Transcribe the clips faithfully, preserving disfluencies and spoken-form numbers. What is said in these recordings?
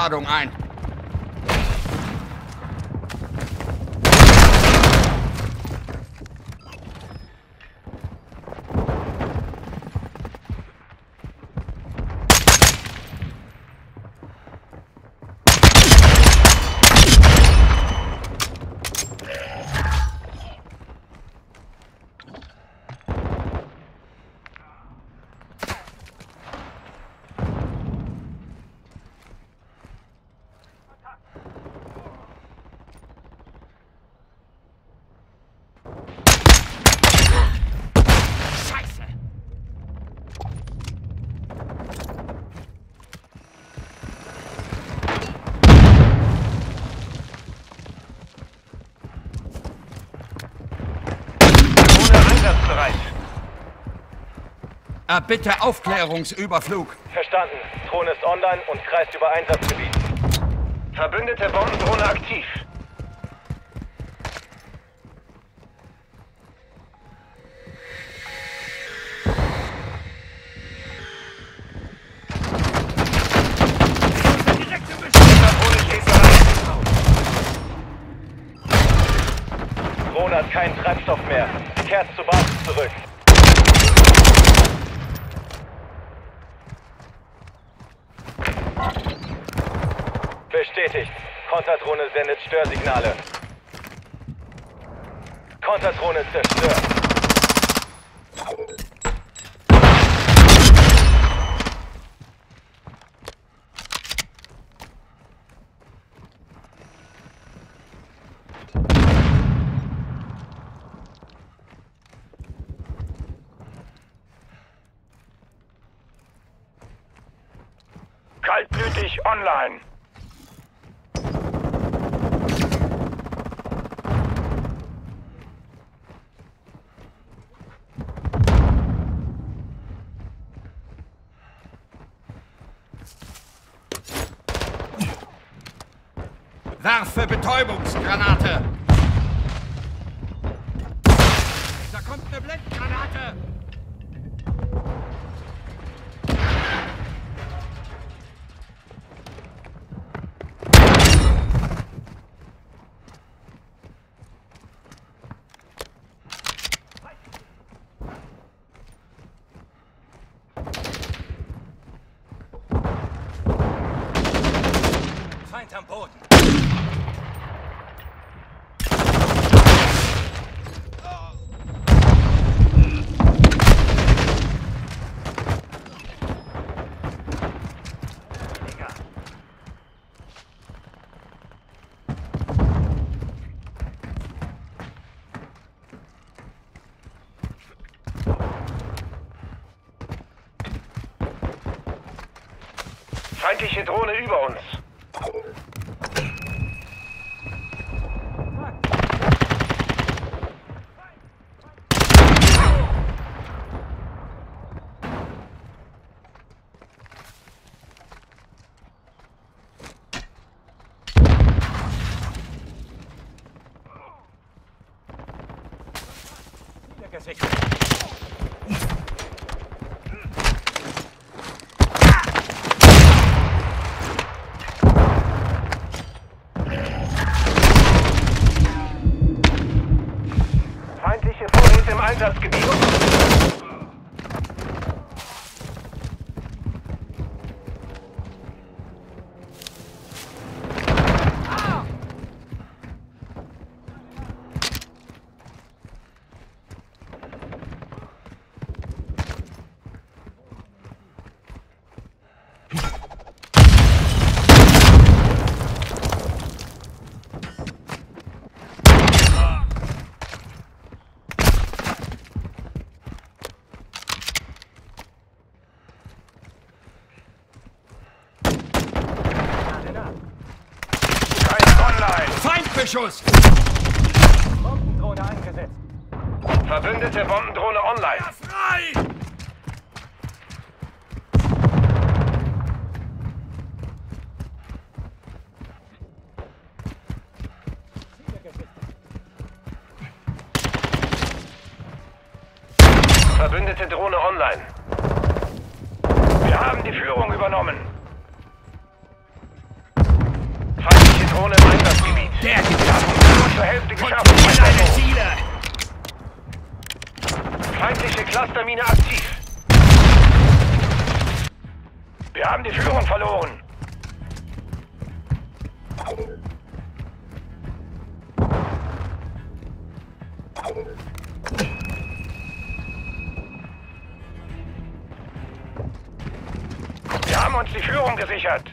Feuerladung ein. Bitte Aufklärungsüberflug. Verstanden. Drohne ist online und kreist über Einsatzgebiet. Verbündete Bombendrohne aktiv. Drohne hat keinen Treibstoff mehr. Kehrt zur Basis zurück. Bestätigt. Konterdrohne sendet Störsignale. Konterdrohne zerstört. Kaltblütig online. Werfe Betäubungsgranate! Da kommt eine Blendgranate! Feind am Boden! Feindliche Drohne über uns. Gesichtet. Feindliche Vorräte im Einsatzgebiet. Feindbeschuss! Bombendrohne eingesetzt. Verbündete Bombendrohne online. Ja, frei! Verbündete Drohne online. Wir haben die Führung übernommen. Drohne im Einsatzgebiet. Der gibt Nur zur Hälfte geschafft. Kontrolliere deine Ziele! Feindliche Clustermine aktiv. Wir haben die Führung verloren. Wir haben uns die Führung gesichert.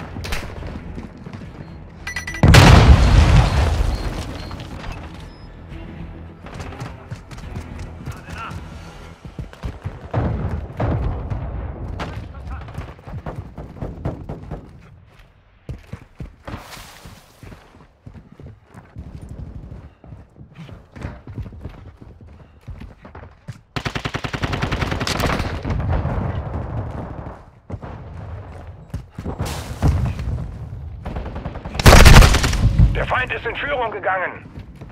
Der Feind ist in Führung gegangen.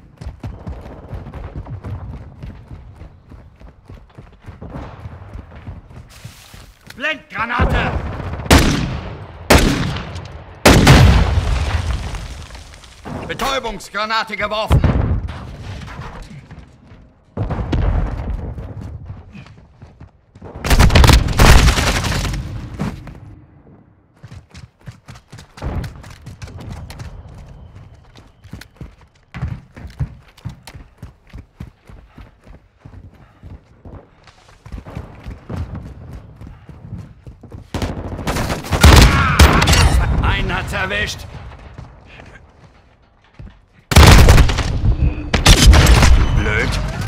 Blendgranate! Betäubungsgranate geworfen! Einen hat's erwischt! Blöd!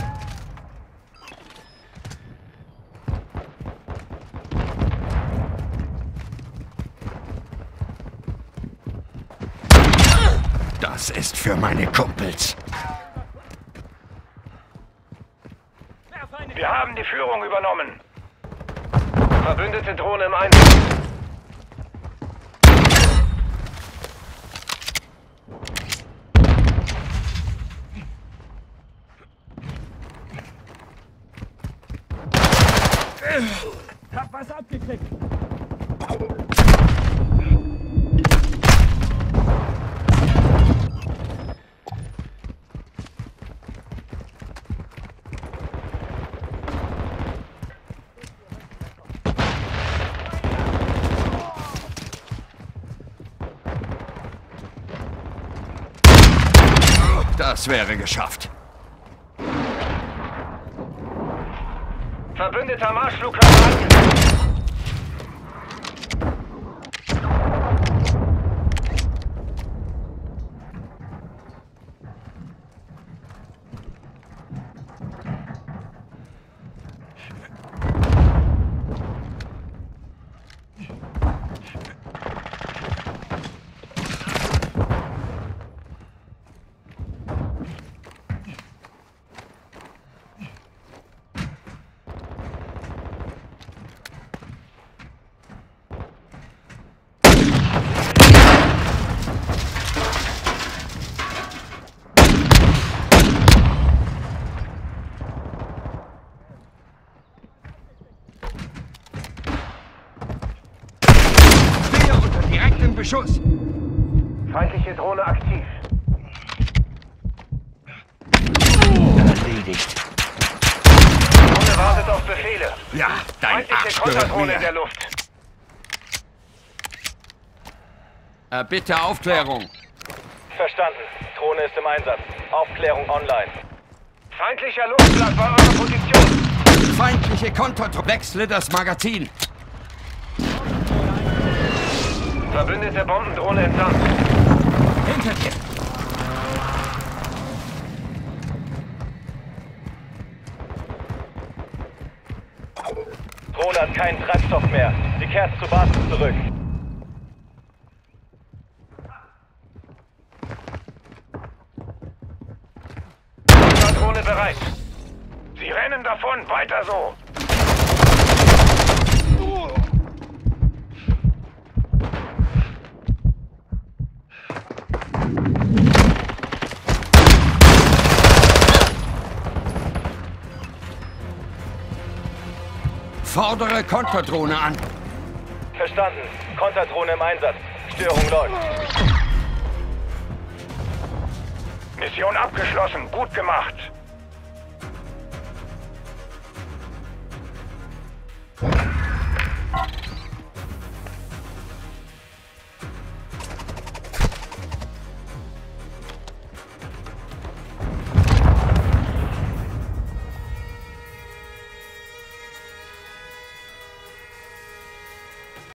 Das ist für meine Kumpels. Wir haben die Führung übernommen. Verbündete Drohne im Einsatz. Hab was abgekriegt. Das wäre geschafft. Verbündeter Marschflugkörper angesetzt. Beschuss! Feindliche Drohne aktiv. Erledigt. Drohne wartet auf Befehle. Ja, dein Feindliche Arsch gehört Konterdrohne in der mir. Luft. Äh, bitte Aufklärung. Verstanden. Drohne ist im Einsatz. Aufklärung online. Feindlicher Luftschlag bei eurer Position. Feindliche Konterdrohne. Wechsle das Magazin. Verbündete Bombendrohne entsandt. Hinter dir. Drohne hat keinen Treibstoff mehr. Sie kehrt zur Basis zurück. Drohne bereit. Sie rennen davon. Weiter so. Fordere Konterdrohne an. Verstanden. Konterdrohne im Einsatz. Störung läuft. Mission abgeschlossen. Gut gemacht.